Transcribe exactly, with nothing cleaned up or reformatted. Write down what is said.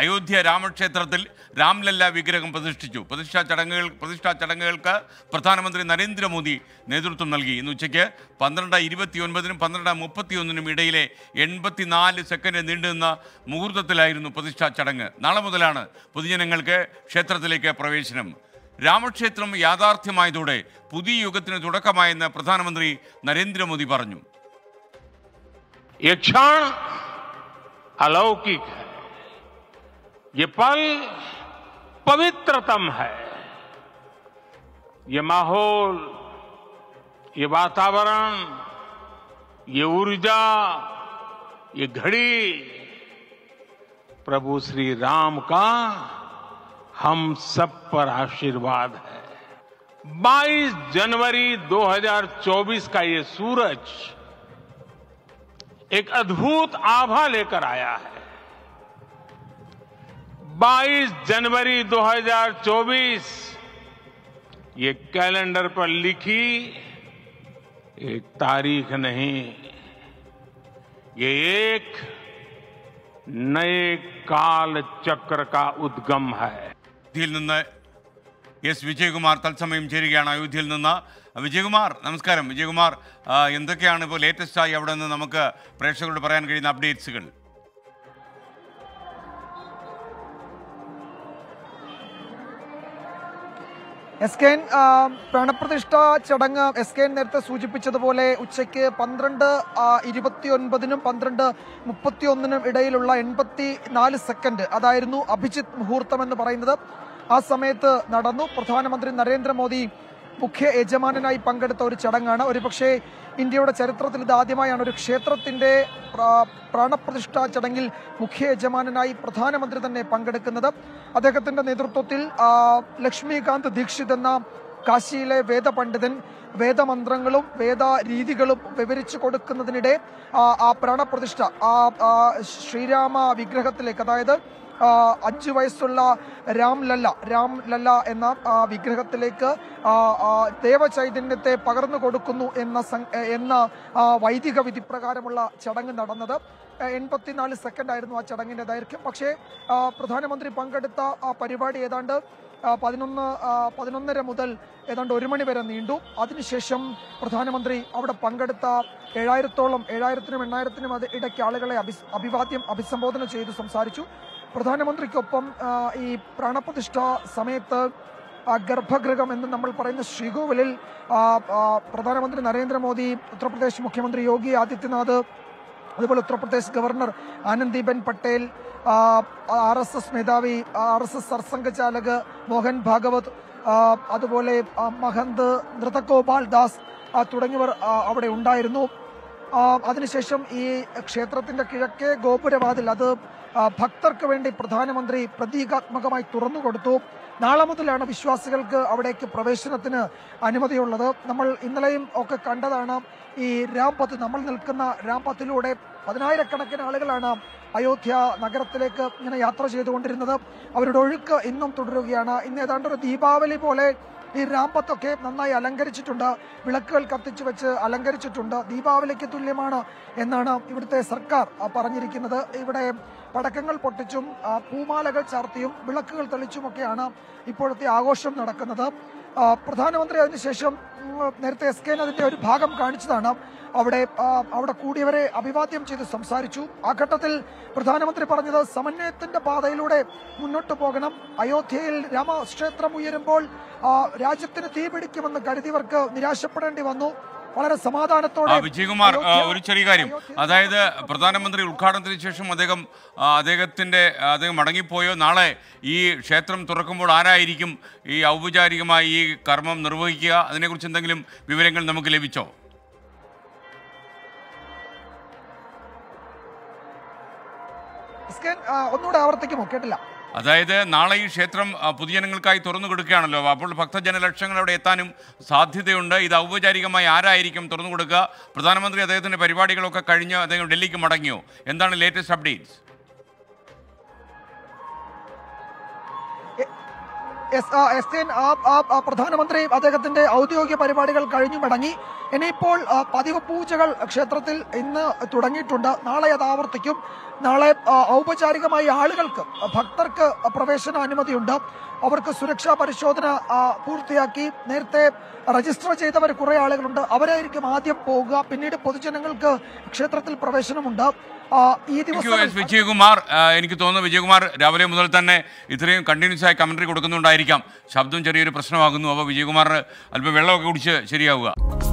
അയോധ്യ രാമക്ഷേത്രത്തിൽ രാംലല്ല വിഗ്രഹം പ്രതിഷ്ഠിച്ചു. പ്രതിഷ്ഠാ ചടങ്ങുകൾ പ്രതിഷ്ഠാ ചടങ്ങുകൾക്ക് പ്രധാനമന്ത്രി നരേന്ദ്രമോദി നേതൃത്വം നൽകി. ഇന്ന് ഉച്ചയ്ക്ക് പന്ത്രണ്ട് ഇരുപത്തി ഒൻപതിനും പന്ത്രണ്ട് മുപ്പത്തി ഒന്നിനും ഇടയിലെ എൺപത്തിനാല് സെക്കൻഡ് നീണ്ടുനിന്ന മുഹൂർത്തത്തിലായിരുന്നു പ്രതിഷ്ഠാ ചടങ്ങ്. നാളെ മുതലാണ് പൊതുജനങ്ങൾക്ക് ക്ഷേത്രത്തിലേക്ക് പ്രവേശനം. രാമക്ഷേത്രം യാഥാർത്ഥ്യമായതോടെ പുതിയ യുഗത്തിന് തുടക്കമായെന്ന് പ്രധാനമന്ത്രി നരേന്ദ്രമോദി പറഞ്ഞു. ये क्षण अलौकिक है, ये पल पवित्रतम है. ये माहौल, ये वातावरण, ये ऊर्जा, ये घड़ी प्रभु श्री राम का हम सब पर आशीर्वाद है. बाईस जनवरी दो हज़ार चौबीस का ये सूरज एक अद्भुत आभा लेकर आया है. बाईस जनवरी दो हज़ार चौबीस ये कैलेंडर पर लिखी एक तारीख नहीं, ये एक नए काल चक्र का उद्गम है. അയോധ്യയിൽ നിന്ന് എസ് വിജയകുമാർ തത്സമയം ചേരുകയാണ്. അയോധ്യയിൽ നിന്ന് വിജയകുമാർ, നമസ്കാരം. വിജയകുമാർ, എന്തൊക്കെയാണ് ഇപ്പോൾ ലേറ്റസ്റ്റായി അവിടെ നിന്ന് നമുക്ക് പ്രേക്ഷകരോട് പറയാൻ കഴിയുന്ന അപ്ഡേറ്റ്സുകൾ? എസ് കെ എൻ പ്രാണപ്രതിഷ്ഠ ചടങ്ങ് എസ് കെ എൻ നേരത്തെ സൂചിപ്പിച്ചതുപോലെ ഉച്ചയ്ക്ക് പന്ത്രണ്ട് ഇരുപത്തി ഒൻപതിനും പന്ത്രണ്ട് മുപ്പത്തി ഒന്നിനും ഇടയിലുള്ള എൺപത്തി നാല് സെക്കൻഡ് അതായിരുന്നു അഭിജിത്ത് മുഹൂർത്തം എന്ന് പറയുന്നത്. ആ സമയത്ത് നടന്നു. പ്രധാനമന്ത്രി നരേന്ദ്രമോദി മുഖ്യ യജമാനനായി പങ്കെടുത്ത ഒരു ചടങ്ങാണ്. ഒരുപക്ഷെ ഇന്ത്യയുടെ ചരിത്രത്തിൽ ഇത് ആദ്യമായാണ് ഒരു ക്ഷേത്രത്തിന്റെ പ്രാണപ്രതിഷ്ഠാ ചടങ്ങിൽ മുഖ്യ യജമാനനായി പ്രധാനമന്ത്രി തന്നെ പങ്കെടുക്കുന്നത്. അദ്ദേഹത്തിന്റെ നേതൃത്വത്തിൽ ലക്ഷ്മികാന്ത് ദീക്ഷിത് എന്ന കാശിയിലെ വേദപണ്ഡിതൻ വേദമന്ത്രങ്ങളും വേദ രീതികളും വിവരിച്ചു കൊടുക്കുന്നതിനിടെ ആ പ്രാണപ്രതിഷ്ഠ ആ ശ്രീരാമ വിഗ്രഹത്തിലേക്ക്, അതായത് അഞ്ചു വയസ്സുള്ള രാം ലല്ല രാം ലല്ല എന്ന വിഗ്രഹത്തിലേക്ക് ദേവചൈതന്യത്തെ പകർന്നു കൊടുക്കുന്നു എന്ന എന്ന വൈദിക വിധി പ്രകാരമുള്ള ചടങ്ങ് നടന്നത്. എൺപത്തിനാല് സെക്കൻഡ് ആയിരുന്നു ആ ചടങ്ങിന്റെ ദൈർഘ്യം. പക്ഷേ പ്രധാനമന്ത്രി പങ്കെടുത്ത ആ പരിപാടി ഏതാണ്ട് പതിനൊന്ന് പതിനൊന്നര മുതൽ ഏതാണ്ട് ഒരു മണി വരെ നീണ്ടു. അതിനുശേഷം പ്രധാനമന്ത്രി അവിടെ പങ്കെടുത്ത ഏഴായിരത്തോളം ഏഴായിരത്തിനും എണ്ണായിരത്തിനും ഇടയ്ക്ക് ആളുകളെ അഭി അഭിവാദ്യം അഭിസംബോധന ചെയ്തു സംസാരിച്ചു. പ്രധാനമന്ത്രിക്കൊപ്പം ഈ പ്രാണപ്രതിഷ്ഠ സമയത്ത് ഗർഭഗൃഹം എന്ന് നമ്മൾ പറയുന്ന ശ്രീകോവിലിൽ പ്രധാനമന്ത്രി നരേന്ദ്രമോദി, ഉത്തർപ്രദേശ് മുഖ്യമന്ത്രി യോഗി ആദിത്യനാഥ്, അതുപോലെ Uttar Pradesh governor Anandiben Patel, R S S മേധാവി R S S Sarsanghchalak Mohan Bhagwat, അതുപോലെ മഹന്ത് നൃതഗോപാൽ ദാസ് തുടങ്ങിയവർ അവിടെ ഉണ്ടായിരുന്നു. അതിനുശേഷം ഈ ക്ഷേത്രത്തിന്റെ കിഴക്കേ ഗോപുരവാതിൽ അത് ഭക്തർക്ക് വേണ്ടി പ്രധാനമന്ത്രി പ്രതീകാത്മകമായി തുറന്നുകൊടുത്തു. നാളെ മുതലാണ് വിശ്വാസികൾക്ക് അവിടേക്ക് പ്രവേശനത്തിന് അനുമതിയുള്ളത്. നമ്മൾ ഇന്നലെയും ഒക്കെ കണ്ടതാണ് ഈ രാംപത്ത്, നമ്മൾ നിൽക്കുന്ന രാംപത്തിലൂടെ പതിനായിരക്കണക്കിന് ആളുകളാണ് അയോധ്യ നഗരത്തിലേക്ക് ഇങ്ങനെ യാത്ര ചെയ്തുകൊണ്ടിരുന്നത്. അവരുടെ ഒഴുക്ക് ഇന്നും തുടരുകയാണ്. ഇന്ന് ഏതാണ്ട് ഒരു ദീപാവലി പോലെ ഈ രാംപത്തൊക്കെ നന്നായി അലങ്കരിച്ചിട്ടുണ്ട്, വിളക്കുകൾ കത്തിച്ചു വെച്ച് അലങ്കരിച്ചിട്ടുണ്ട്. ദീപാവലിക്ക് തുല്യമാണ് എന്നാണ് ഇവിടുത്തെ സർക്കാർ പറഞ്ഞിരിക്കുന്നത്. ഇവിടെ പടക്കങ്ങൾ പൊട്ടിച്ചും പൂമാലകൾ ചാർത്തിയും വിളക്കുകൾ തെളിച്ചുമൊക്കെയാണ് ഇപ്പോഴത്തെ ആഘോഷം നടക്കുന്നത്. പ്രധാനമന്ത്രി അതിനുശേഷം നേരത്തെ എസ് കെ അതിന്റെ ഒരു ഭാഗം കാണിച്ചതാണ്. അവിടെ അവിടെ കൂടിയവരെ അഭിവാദ്യം ചെയ്ത് സംസാരിച്ചു. ആ ഘട്ടത്തിൽ പ്രധാനമന്ത്രി പറഞ്ഞത് സമന്വയത്തിന്റെ പാതയിലൂടെ മുന്നോട്ട് പോകണം. അയോധ്യയിൽ രാമക്ഷേത്രം ഉയരുമ്പോൾ രാജ്യത്തിന് തീപിടിക്കുമെന്ന് കരുതിയവർക്ക് നിരാശപ്പെടേണ്ടി വന്നു. വളരെ സമാധാനത്തോടെ. വിജയകുമാർ, ഒരു ചെറിയ കാര്യം, അതായത് പ്രധാനമന്ത്രി ഉദ്ഘാടനത്തിന് ശേഷം അദ്ദേഹം അദ്ദേഹത്തിന്റെ അദ്ദേഹം മടങ്ങിപ്പോയോ? നാളെ ഈ ക്ഷേത്രം തുറക്കുമ്പോൾ ആരായിരിക്കും ഈ ഔപചാരികമായി ഈ കർമ്മം നിർവഹിക്കുക? അതിനെക്കുറിച്ച് എന്തെങ്കിലും വിവരങ്ങൾ നമുക്ക് ലഭിച്ചോ? ഒന്നുകൂടെ ആവർത്തിക്കുമോ? കേട്ടില്ല. അതായത് നാളെ ഈ ക്ഷേത്രം പൊതുജനങ്ങൾക്കായി തുറന്നു കൊടുക്കുകയാണല്ലോ, അപ്പോൾ ഭക്തജനലക്ഷങ്ങൾ അവിടെ എത്താനും സാധ്യതയുണ്ട്. ഇത് ഔപചാരികമായി ആരായിരിക്കും തുറന്നു കൊടുക്കുക? പ്രധാനമന്ത്രി അദ്ദേഹത്തിൻ്റെ പരിപാടികളൊക്കെ കഴിഞ്ഞ് അദ്ദേഹം ഡൽഹിക്ക് മടങ്ങിയോ? എന്താണ് ലേറ്റസ്റ്റ് അപ്ഡേറ്റ്സ്? എസ് ആ, എസ് എൻ ആ, ആ, ആ, പ്രധാനമന്ത്രി അദ്ദേഹത്തിന്റെ ഔദ്യോഗിക പരിപാടികൾ കഴിഞ്ഞു മടങ്ങി. ഇനിയിപ്പോൾ ആ, പതിവ് പൂജകൾ ക്ഷേത്രത്തിൽ ഇന്ന് തുടങ്ങിയിട്ടുണ്ട്. നാളെ അത് ആവർത്തിക്കും. നാളെ ആ, ഔപചാരികമായി ആളുകൾക്ക് ഭക്തർക്ക് പ്രവേശന അനുമതിയുണ്ട്. അവർക്ക് സുരക്ഷാ പരിശോധന ആ, പൂർത്തിയാക്കി നേരത്തെ രജിസ്റ്റർ ചെയ്തവർ കുറെ ആളുകളുണ്ട്. അവരായിരിക്കും ആദ്യം പോകുക. പിന്നീട് പൊതുജനങ്ങൾക്ക് ക്ഷേത്രത്തിൽ പ്രവേശനമുണ്ട്. ആ, ഈ ദിവസം വിജയകുമാർ, എനിക്ക് തോന്നുന്നു വിജയകുമാർ രാവിലെ മുതൽ തന്നെ ഇത്രയും കണ്ടിന്യൂസ് ആയി കമന്ററി കൊടുക്കുന്നുണ്ടായിരിക്കാം. ശബ്ദം ചെറിയൊരു പ്രശ്നമാകുന്നു. അപ്പോൾ വിജയകുമാർ അല്പം വെള്ളമൊക്കെ കുടിച്ച് ശരിയാവുക.